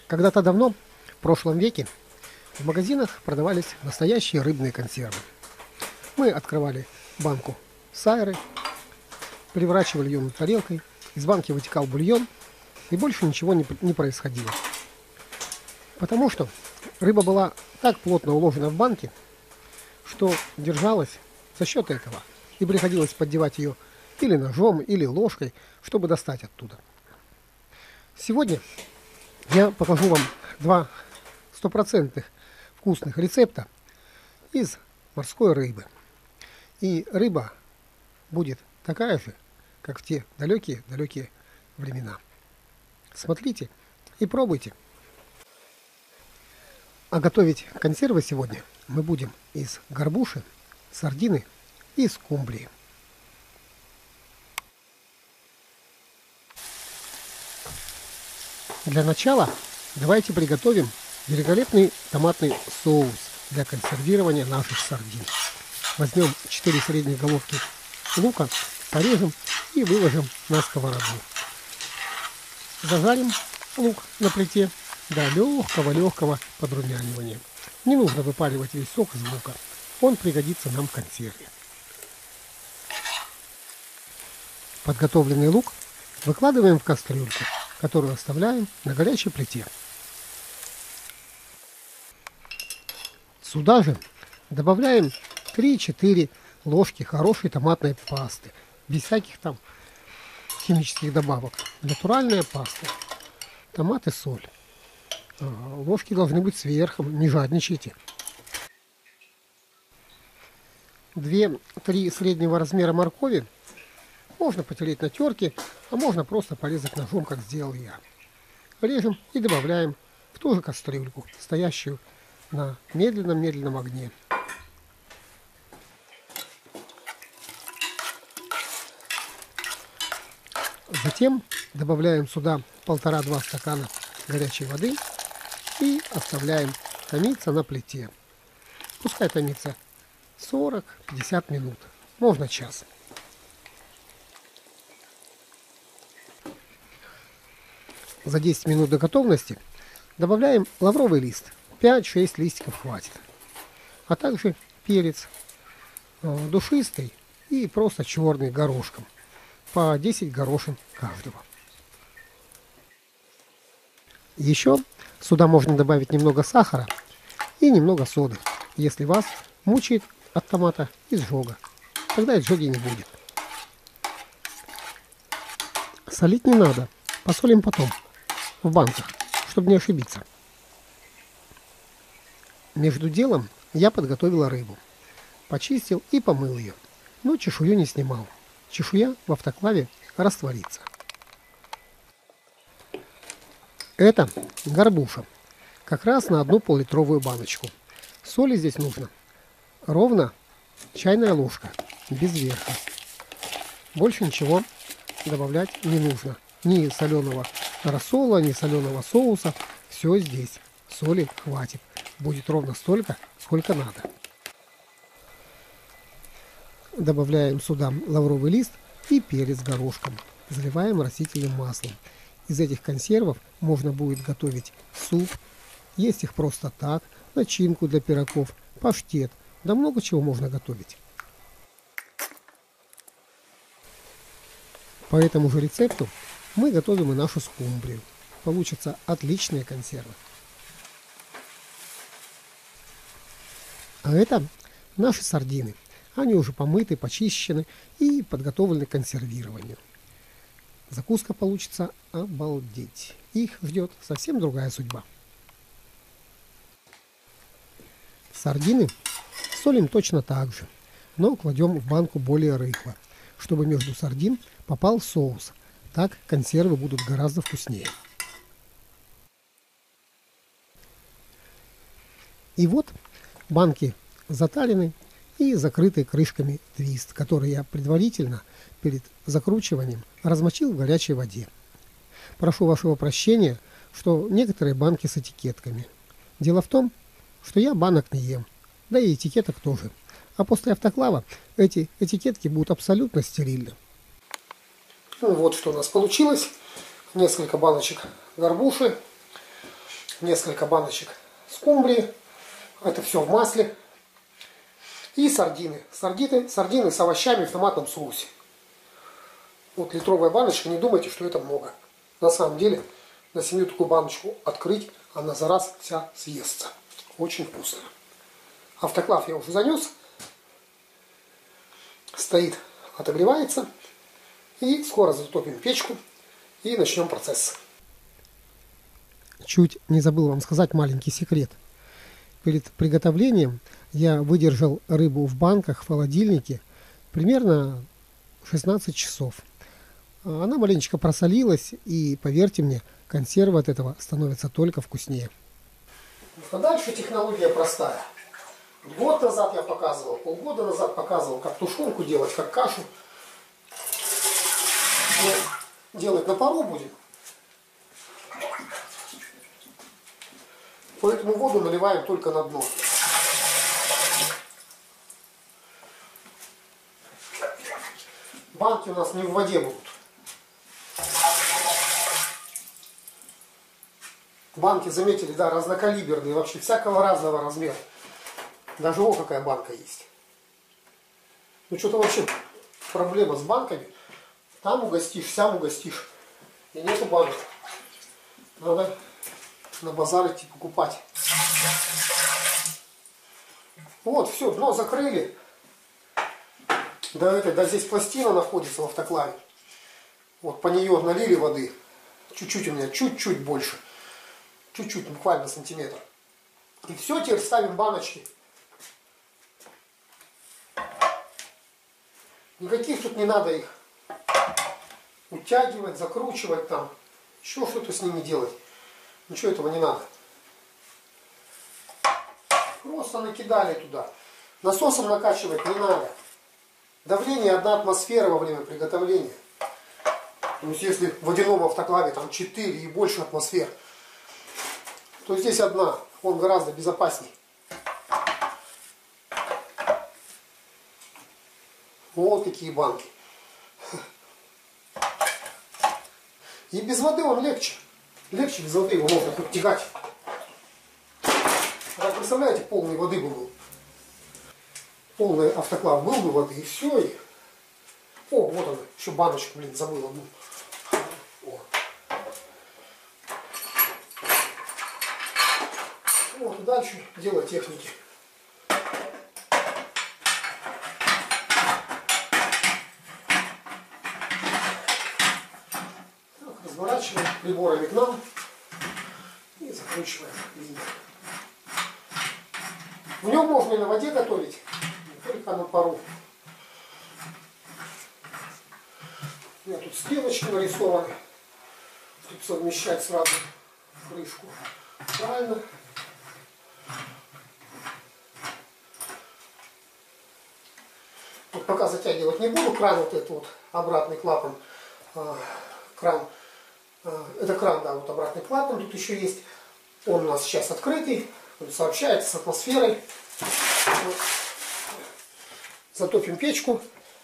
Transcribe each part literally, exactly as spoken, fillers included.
Когда-то давно, в прошлом веке, в магазинах продавались настоящие рыбные консервы. Мы открывали банку сайры, переворачивали ее над тарелкой, из банки вытекал бульон, и больше ничего не, не происходило. Потому что рыба была так плотно уложена в банке, что держалась за счет этого, и приходилось поддевать ее или ножом, или ложкой, чтобы достать оттуда. Сегодня я покажу вам два стопроцентных вкусных рецепта из морской рыбы. И рыба будет такая же, как в те далекие-далекие времена. Смотрите и пробуйте. А готовить консервы сегодня мы будем из горбуши, сардины и скумбрии. Для начала давайте приготовим великолепный томатный соус для консервирования наших сардин. Возьмем четыре средние головки лука, порежем и выложим на сковороду. Зажарим лук на плите до легкого-легкого подрумянивания. Не нужно выпаривать весь сок из лука, он пригодится нам в консерве. Подготовленный лук выкладываем в кастрюльку, которую оставляем на горячей плите. Сюда же добавляем три-четыре ложки хорошей томатной пасты, без всяких там химических добавок. Натуральная паста, томат и соль. Ложки должны быть сверху, не жадничайте. две-три среднего размера моркови можно потереть на терке, а можно просто порезать ножом, как сделал я. Режем и добавляем в ту же кастрюльку, стоящую на медленном-медленном огне. Затем добавляем сюда полтора-два стакана горячей воды и оставляем томиться на плите. Пускай томится сорок-пятьдесят минут, можно час. За десять минут до готовности добавляем лавровый лист, пять-шесть листиков хватит, а также перец душистый и просто черный горошком, по десять горошин каждого. Еще сюда можно добавить немного сахара и немного соды, если вас мучает от томата изжога. Тогда изжоги не будет. Солить не надо, посолим потом в банках, чтобы не ошибиться. Между делом я подготовила рыбу, почистил и помыл ее, но чешую не снимал. Чешуя в автоклаве растворится. Это горбуша, как раз на одну пол-литровую баночку. Соли здесь нужно ровно чайная ложка, без верха. Больше ничего добавлять не нужно. Ни соленого рассола, ни соленого соуса. Все здесь. Соли хватит. Будет ровно столько, сколько надо. Добавляем сюда лавровый лист и перец горошком. Заливаем растительным маслом. Из этих консервов можно будет готовить суп, есть их просто так, начинку для пирогов, паштет, да много чего можно готовить. По этому же рецепту мы готовим и нашу скумбрию. Получатся отличные консервы. А это наши сардины. Они уже помыты, почищены и подготовлены к консервированию. Закуска получится обалдеть. Их ждет совсем другая судьба. Сардины солим точно так же, но кладем в банку более рыхло, чтобы между сардин попал соус. Так консервы будут гораздо вкуснее. И вот банки затарены и закрыты крышками твист, который я предварительно перед закручиванием размочил в горячей воде. Прошу вашего прощения, что некоторые банки с этикетками. Дело в том, что я банок не ем, да и этикеток тоже. А после автоклава эти этикетки будут абсолютно стерильны. Ну, вот что у нас получилось. Несколько баночек горбуши. несколько баночек скумбрии. Это все в масле. И сардины. Сардины, сардины с овощами в томатном соусе. Вот литровая баночка, не думайте, что это много. На самом деле, на семью такую баночку открыть, она за раз вся съестся. Очень вкусно. Автоклав я уже занес. Стоит, отогревается. И скоро затопим печку и начнем процесс. Чуть не забыл вам сказать маленький секрет. Перед приготовлением я выдержал рыбу в банках в холодильнике примерно шестнадцать часов. Она маленечко просолилась, и, поверьте мне, консерва от этого становится только вкуснее. А дальше технология простая. Год назад я показывал, полгода назад показывал, как тушенку делать, как кашу. Мы делать на пару будем. Поэтому воду наливаем только на дно. Банки у нас не в воде будут. Банки, заметили, да, разнокалиберные, вообще всякого разного размера. Даже вот какая банка есть. Ну что-то вообще проблема с банками. Там угостишь, сям угостишь. И нету банок. Надо на базар идти покупать. Вот, все, дно закрыли. Да, это, да здесь пластина находится в автоклаве. Вот по нее налили воды. Чуть-чуть у меня, чуть-чуть больше. Чуть-чуть, буквально сантиметр. И все, теперь ставим баночки. Никаких тут не надо их утягивать, закручивать там. Еще что-то с ними делать. Ничего этого не надо. Просто накидали туда. Насосом накачивать не надо. Давление одна атмосфера во время приготовления. То есть если в водяном автоклаве там четыре и больше атмосфер, то здесь одна. Он гораздо безопасней. Вот какие банки. И без воды он легче. Легче без воды его можно хоть тягать. А представляете, полной воды бы был. Полный автоклав был бы воды, и все. И... О, вот она, еще баночку, блин, забыл одну. О. Вот, и дальше дело техники. Разворачиваем приборами к нам и закручиваем линию. В нем можно и на воде готовить, не только на пару. У меня тут стрелочки нарисованы, чтобы совмещать сразу крышку. Правильно. Вот пока затягивать не буду, кран вот этот вот, обратный клапан, кран. Это кран, да, вот обратный клапан тут еще есть. Он у нас сейчас открытый, он сообщается с атмосферой. Вот. Затопим печку.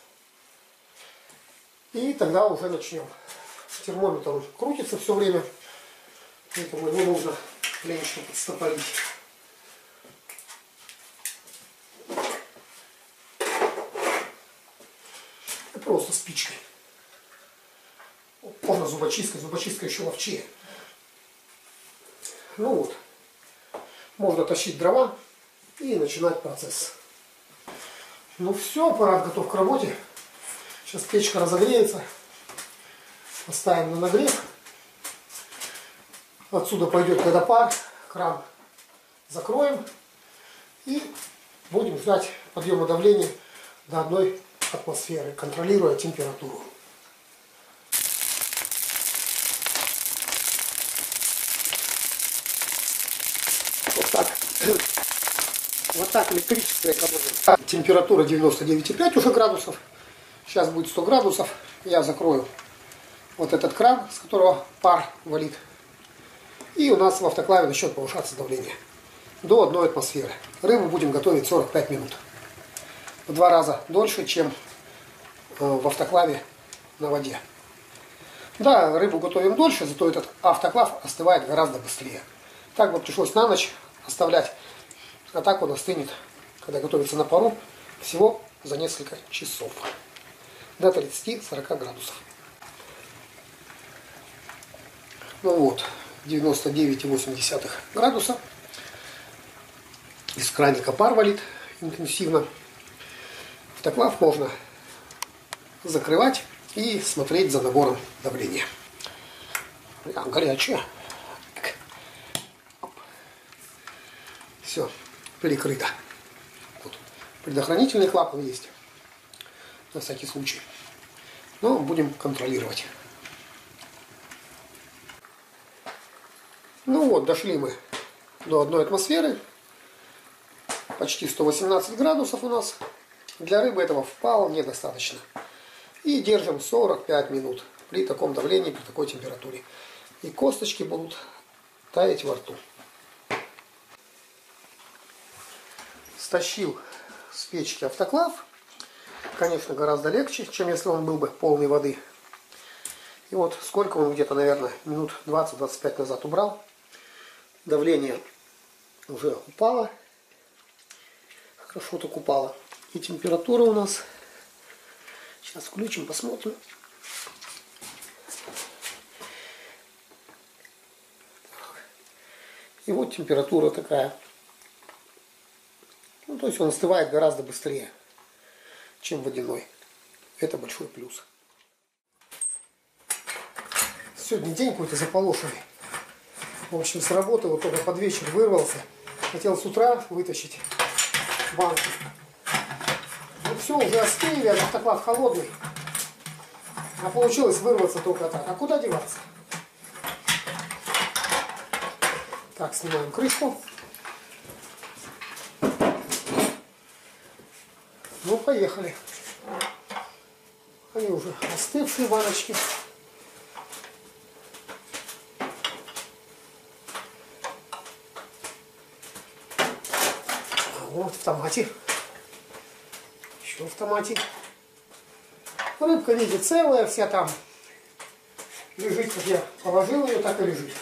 И тогда уже начнем. Термометр он крутится все время, поэтому его нужно ленечко подстопорить. И просто спичкой. Можно зубочисткой, зубочистка еще ловчее. Ну вот, можно тащить дрова и начинать процесс. Ну все, аппарат готов к работе. Сейчас печка разогреется. Поставим на нагрев. Отсюда пойдет когда пар, кран закроем и будем ждать подъема давления до одной атмосферы, контролируя температуру. Вот так. Вот так электричество экономим. Температура девяносто девять и пять уже градусов. Сейчас будет сто градусов. Я закрою вот этот кран, с которого пар валит. И у нас в автоклаве начнет повышаться давление до одной атмосферы. Рыбу будем готовить сорок пять минут. В два раза дольше, чем в автоклаве на воде. Да, рыбу готовим дольше, зато этот автоклав остывает гораздо быстрее. Так Так бы пришлось на ночь оставлять. А так он остынет, когда готовится на пару, всего за несколько часов. До тридцати-сорока градусов. Ну вот, девяносто девять и восемь десятых градуса. Из краника пар валит интенсивно. Автоклав можно закрывать и смотреть за набором давления. Прям горячее. Все, перекрыто. Вот. Предохранительный клапан есть. На всякий случай. Но будем контролировать. Ну вот, дошли мы до одной атмосферы. Почти сто восемнадцать градусов у нас. Для рыбы этого вполне достаточно. И держим сорок пять минут при таком давлении, при такой температуре. И косточки будут таять во рту. Стащил с печки автоклав. Конечно, гораздо легче, чем если он был бы полной воды. И вот сколько он где-то, наверное, минут двадцать-двадцать пять назад убрал. Давление уже упало. Хорошо так упало. И температура у нас... Сейчас включим, посмотрим. И вот температура такая. Ну, то есть он остывает гораздо быстрее, чем водяной. Это большой плюс. Сегодня день какой-то заполошенный. В общем, с работы вот только под вечер вырвался. Хотел с утра вытащить банку. Ну все, уже остыли, а автоклав холодный. А получилось вырваться только так. А куда деваться? Так, снимаем крышку. Ну, поехали. Они уже остывшие баночки. Вот в томате. Еще в томате. Рыбка, видите, целая вся там. Лежит, как я положил ее, так и лежит.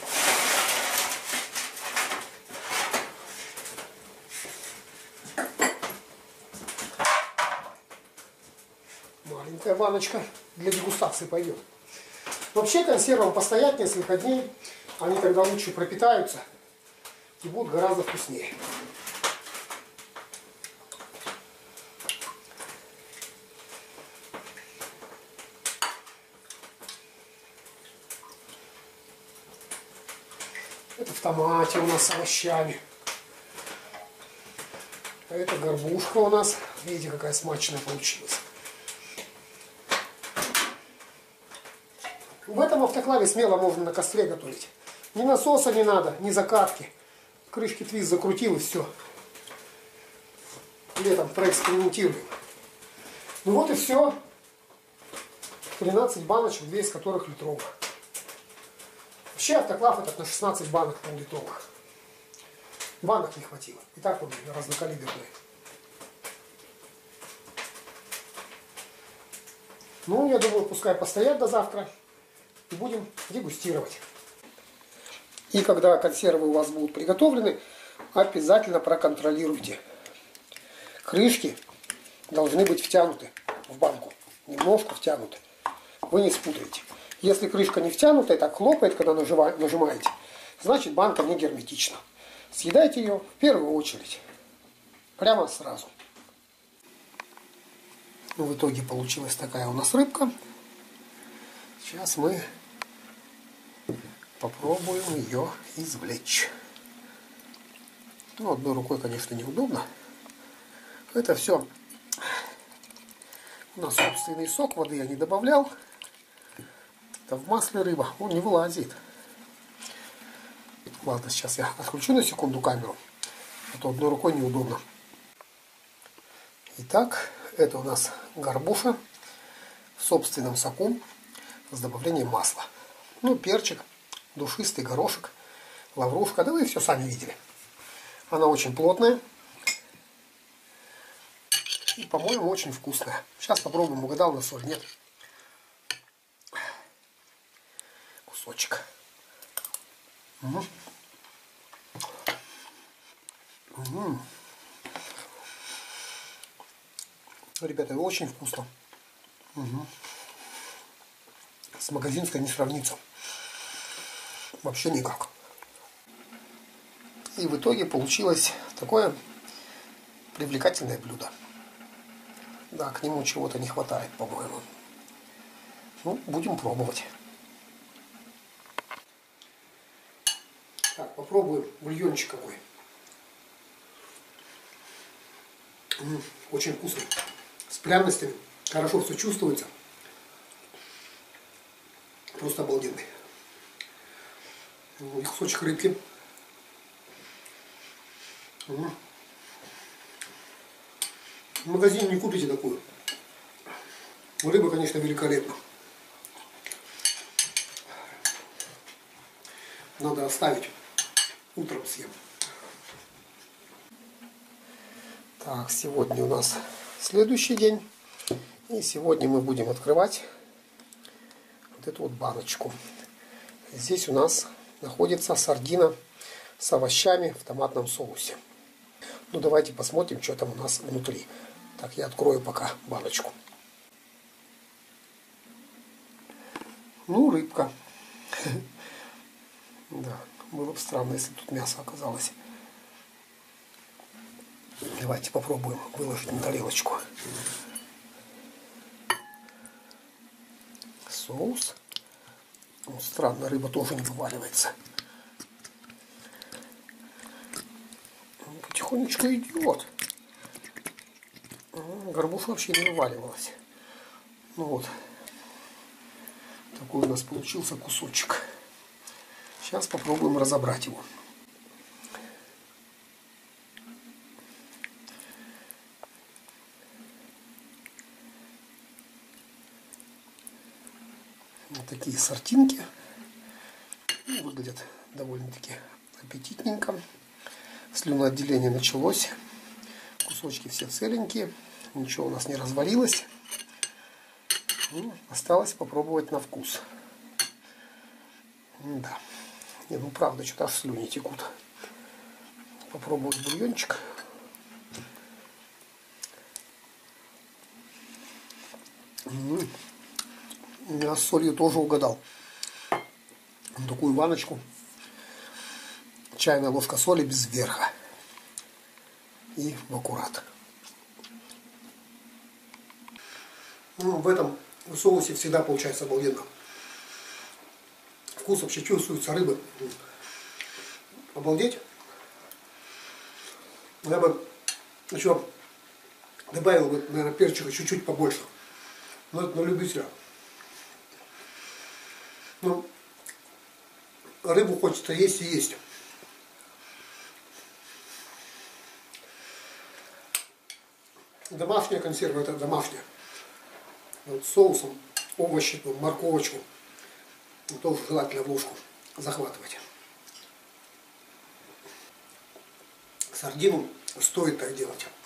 Маленькая баночка для дегустации пойдет. Вообще консервам постоять несколько дней. Они тогда лучше пропитаются и будут гораздо вкуснее. Это в томате у нас с овощами. А это горбушка у нас. Видите, какая смачная получилась. В этом автоклаве смело можно на костре готовить. Ни насоса не надо, ни закатки. Крышки твист закрутил и все. Летом проэкспериментируем. Ну вот и все. тринадцать баночек, две из которых литровых. Вообще автоклав этот на шестнадцать банок пол-литровых. Банок не хватило. И так он разнокалиберный. Ну, я думаю, пускай постоят до завтра. И будем дегустировать. И когда консервы у вас будут приготовлены, обязательно проконтролируйте. Крышки должны быть втянуты в банку. Немножко втянуты. Вы не спутаете. Если крышка не втянута и так хлопает, когда нажимаете, значит банка не герметична. Съедайте ее в первую очередь. Прямо сразу. В итоге получилась такая у нас рыбка. Сейчас мы попробуем ее извлечь. Ну, одной рукой, конечно, неудобно. Это все у нас собственный сок, воды я не добавлял. Это в масле рыба, он не вылазит. Ладно, сейчас я отключу на секунду камеру, а то одной рукой неудобно. Итак, это у нас горбуша в собственном соку с добавлением масла. Ну, перчик, душистый горошек, лаврушка, да вы все сами видели. Она очень плотная и, по-моему, очень вкусная. Сейчас попробуем, угадал на соль, нет. Кусочек. Угу. М-м. Ребята, очень вкусно. Угу. С магазинской не сравнится. Вообще никак. И в итоге получилось такое привлекательное блюдо. Да, к нему чего-то не хватает, по-моему. Ну, будем пробовать. Так, попробуем бульончик какой. М-м, очень вкусный. С пряностями. Хорошо все чувствуется. Просто обалденный. И кусочек рыбки. М-м. В магазине не купите такую. Рыба, конечно, великолепна. Надо оставить. Утром съем. Так, сегодня у нас следующий день. И сегодня мы будем открывать вот эту вот баночку. Здесь у нас находится сардина с овощами в томатном соусе. Ну, давайте посмотрим, что там у нас внутри. Так, я открою пока баночку. Ну, рыбка. Да, было бы странно, если тут мясо оказалось. Давайте попробуем выложить на тарелочку. Соус. Ну, странно, рыба тоже не вываливается. Потихонечку идет. Горбуша вообще не вываливалась. Ну вот. Такой у нас получился кусочек. Сейчас попробуем разобрать его. Вот такие сардинки. Выглядят довольно-таки аппетитненько. Слюноотделение началось. Кусочки все целенькие. Ничего у нас не развалилось. Ну, осталось попробовать на вкус. Да. Не, ну правда, что-то аж слюни текут. Попробовать бульончик. М-м. Я с солью тоже угадал. Такую баночку. Чайная ложка соли без верха. И в аккурат. Ну, в этом соусе всегда получается обалденно. Вкус вообще чувствуется рыбы. Обалдеть. Я бы еще добавил бы, наверное, перчика чуть-чуть побольше. Но это на любителя. Ну, рыбу хочется есть и есть. Домашняя консерва, это домашняя. Вот с соусом, овощи, морковочку. Тоже желательно в ложку захватывать. Сардину стоит так делать.